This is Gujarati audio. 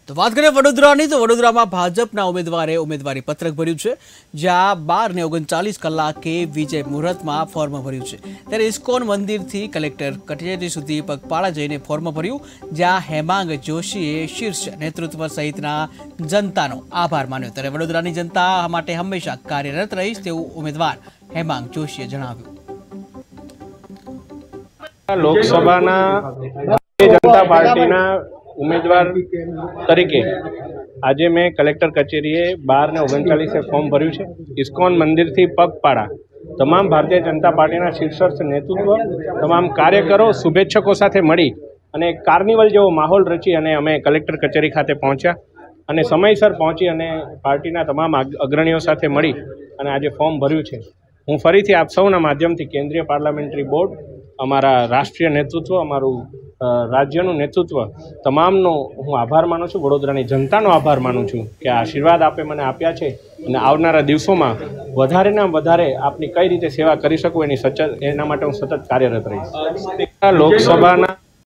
તો વાત કરીએ વડોદરાની તો વડોદરામાં ભાજપના ઉમેદવારે ઉમેદવારી પત્રક ભર્યું છે, જ્યાં 12:39 કલાકે વિજય મુહૂર્તમાં ફોર્મ ભર્યું છે। ત્યારે ઇસ્કોન મંદિરથી કલેક્ટર કચેરી સુધી પગપાળા જઈને ફોર્મ ભર્યું, જ્યાં હેમાંગ જોશીએ શીર્ષ નેતૃત્વ સહિતના જનતાનો આભાર માન્યો। ત્યારે વડોદરાની જનતા માટે હંમેશા કાર્યરત રહીશ તેવું ઉમેદવાર હેમાંગ જોશીએ જણાવ્યું। લોકસભાના જનતા પાર્ટીના उम्मीदवार तरीके आज मैं कलेक्टर कचेरीए 12:39 फॉर्म भर्यु है। इस्कोन मंदिर थी पगपाड़ा तमाम भारतीय जनता पार्टी शीर्षस्थ नेतृत्व तमाम कार्यकरो शुभेच्छकों साथे मळी अने कार्निवल जेवो माहौल रची अने अमे कलेक्टर कचेरी खाते पहोंच्या अने समयसर पहोंची अने पार्टीना तमाम अग्रणीओ साथे मळी अने आज फॉर्म भर्यु है। हूँ फरीथी आप सौना माध्यमथी केन्द्रीय पार्लामेंटरी बोर्ड, अमारा राष्ट्रीय नेतृत्व, अमारू राज्यનું नेतृत्व તમામનો હું આભાર માનું છું। વડોદરાની જનતાનો આભાર માનું છું કે આશીર્વાદ આપે મને આપ્યા છે અને આવનારા દિવસોમાં વધારેના વધારે આપની કઈ રીતે સેવા કરી શકું એના માટે હું સતત કાર્યરત રહીશ। લોકસભાના